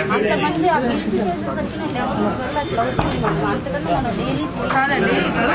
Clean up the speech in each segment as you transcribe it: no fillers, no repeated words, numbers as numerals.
అంతమంది ఆ పిలిచి చేసేసరికి నేను ఎవరు అట్లా వచ్చింది మేడం. అంతకన్నా మనం డైలీ కాదండి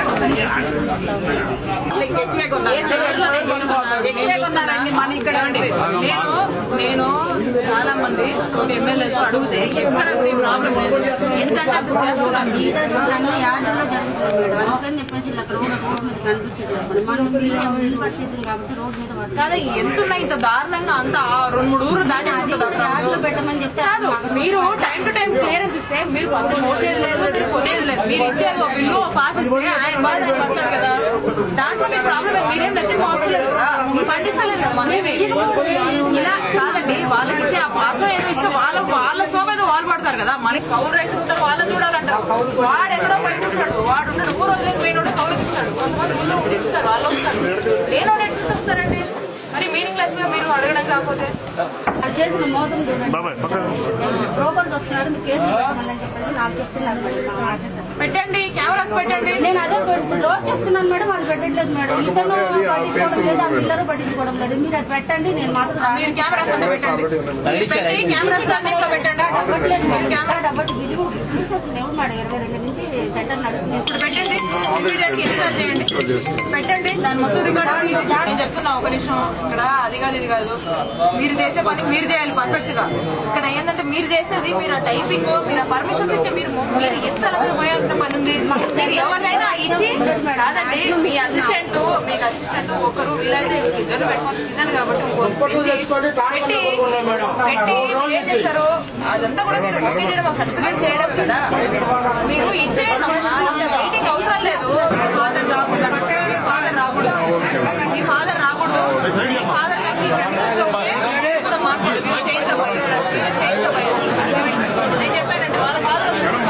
మన ఇక్కడ నేను చాలా మంది ఎమ్మెల్యేతో అడిగితే ఎక్కడ ప్రాబ్లం లేదు, ఎంతంటే అది చేస్తున్నాను. అన్ని యార్డులో జరుగుతుంది మేడం. అందుకని చెప్పేసి ఇలా రోడ్ మీద కనిపిస్తుంది. మనం పరిస్థితి కాబట్టి రోడ్ మీద కాదా ఎంతున్నాయి ఇంత దారుణంగా అంత 2-3 ఊరు దాటేసి పెట్టమని చెప్తే కాదు. మీరు టైం టు టైం క్లియరెన్స్ ఇస్తే మీరు పక్కన మోసేది లేదు, మీరు కొనేది లేదు. మీరు ఇచ్చేది ఒక బిల్లు పాస్ ఇస్తే ఆయన బాధ ఆయన పడతాడు కదా. దాంట్లో మీ ప్రాబ్లం మీరేం నెత్తి మోసలేదు కదా, మీరు పండిస్తలేదు కదా. మనమేమి ఇలా కాదండి, వాళ్ళకి ఇచ్చే ఆ పాస్ ఏదో ఇస్తే వాళ్ళ సోబేదో వాళ్ళు పడతారు కదా. మనకి కౌలు రైతు ఉంటారు, వాళ్ళని చూడాలంటారు. వాడు ఎక్కడో బయట ఉంటాడు, వాడు ఉంటాడు ఊరు వదిలేదు పోయినోడు కౌలుకి ఇస్తాడు. కొంతమంది ఊళ్ళో ఇస్తారు, వాళ్ళు వస్తారు. లేనోడు ఎట్లా వస్తారండి? మరి మీనింగ్ లెస్ గా మీరు అడగడం కాకపోతే అది చేసిన మోసం రోబోట్ వస్తున్నారు, మీరు కేసు పెట్టమని చెప్పేసి నాకు చెప్తున్నారు. పెట్టండి, కెమెరాస్ పెట్టండి. నేను అదే రోజు చెప్తున్నాను మేడం, వాళ్ళు పెట్టట్లేదు మేడం. ఇతను పట్టించుకోవడం లేదు, ఆ పిల్లలు పట్టించుకోవడం లేదు. మీరు అది పెట్టండి, నేను మాత్రం మీరు కెమెరాస్ అన్ని పెట్టండి, కెమెరాస్ అన్నింటిలో పెట్టండి. అవ్వట్లేదు మేడం. కెమెరా అవ్వట్లేదు, బిల్లు లేవు మేడం. 22 నుంచి సెంటర్ నడుస్తుంది. ఇప్పుడు పెట్టండి, ఇమీడియట్ ఇన్స్టాల్ చేయండి, పెట్టండి. దాని మొత్తం రికార్డ్ నేను చెప్తున్నా. ఒక నిమిషం, ఇక్కడ అది కాదు ఇది కాదు, మీరు చేసే పని మీరు చేయాలి పర్ఫెక్ట్ గా. ఇక్కడ ఏంటంటే మీరు చేసేది, మీరు ఆ టైపింగ్, మీరు ఆ పర్మిషన్ ఇస్తే మీరు ఇస్తాల మీద పోయాల్సిన పని ఉంది. మీరు ఎవరినైనా ఇచ్చి కాదండి, మీ అసిస్టెంట్ మీకు అసిస్టెంట్ ఒకరు వీలైతే ఇద్దరు పెట్టుకోవాలి. సీజన్ కాబట్టి పెట్టి ఏం చేస్తారు అదంతా కూడా మీరు ఓకే చేయడం, సర్టిఫికేట్ చేయడం కదా. మీరు ఇచ్చేయండి, వెయిటింగ్ అవసరం లేదు. ఫాదర్ రాకూడదు, మీ ఫాదర్ రాకూడదు, మీ ఫాదర్ రాకూడదు. మీ ఫాదర్ గారికి కూడా మాట్లాడు, మీరు చేయించబోయారు, మీరు చేయించబోయారు. నేను చెప్పానండి, వాళ్ళ ఫాదర్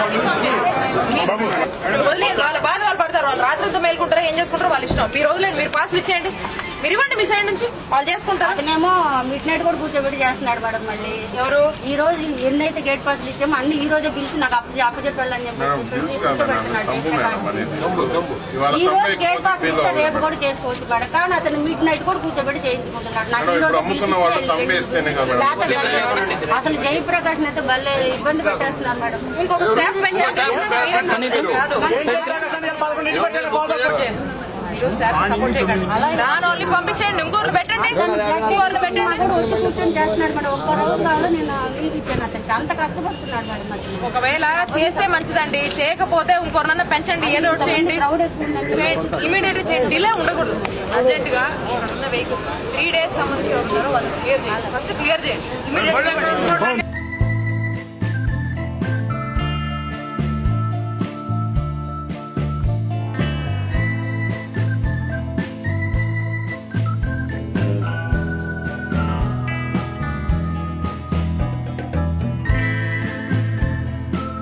వదిలేండి, వాళ్ళ బాధ వాళ్ళు పడతారు. వాళ్ళు రాత్రితో మేలుకుంటారో ఏం చేసుకుంటారో వాళ్ళు ఇష్టం. మీరు వదిలేండి, మీరు పాసులు ఇచ్చేయండి, మీరు ఇవ్వండి మీ సైడ్ నుంచి, వాళ్ళు చేసుకుంటారు. అతనేమో మిడ్ నైట్ కూడా కూర్చోబెట్టి చేస్తున్నాడు మేడం. మళ్ళీ ఎవరు ఈ రోజు ఎన్నైతే గేట్ పాసులు ఇచ్చామో అన్ని ఈ రోజే పిలిచి నాకు అప్పచెప్పాలని చెప్పేసి కూర్చోబెడుతున్నాడు. ఈ రోజు గేట్ పాస్ ఇస్తే రేపు కూడా చేసుకోవచ్చు మేడం. కానీ అతను మిడ్ నైట్ కూడా కూర్చోబెట్టి చేయించుకుంటున్నాడు. నాకు ఈ రోజు అసలు జయప్రకాష్ అయితే భలే ఇబ్బంది పెట్టేస్తున్నారు మేడం. ఇంకొక స్టాఫ్ సపోర్ట్ చేయకండి, నాన్న ఓన్లీ పంపించేయండి. ఇంకోరు పెట్టండి, ఇంకోరు పెట్టండి. కూర్చొని చేస్తున్నాడు మేడం. ఒక్క రోజు కావాలి నేను లీవ్ ఇచ్చాను అతనికి. అంత కష్టపడుతున్నాడు మేడం. ఒకవేళ చేస్తే మంచిదండి, చేయకపోతే ఇంకొరన్నా పెంచండి, ఏదో ఒకటి చేయండి, ఇమీడియట్ చేయండి. డిలే ఉండకూడదు. అర్జెంట్ గా వెహికల్స్ 3 days సంబంధించి ఉంటారు, వాళ్ళు క్లియర్ చేయండి. ఫస్ట్ క్లియర్ చేయండి, ఇమీడియట్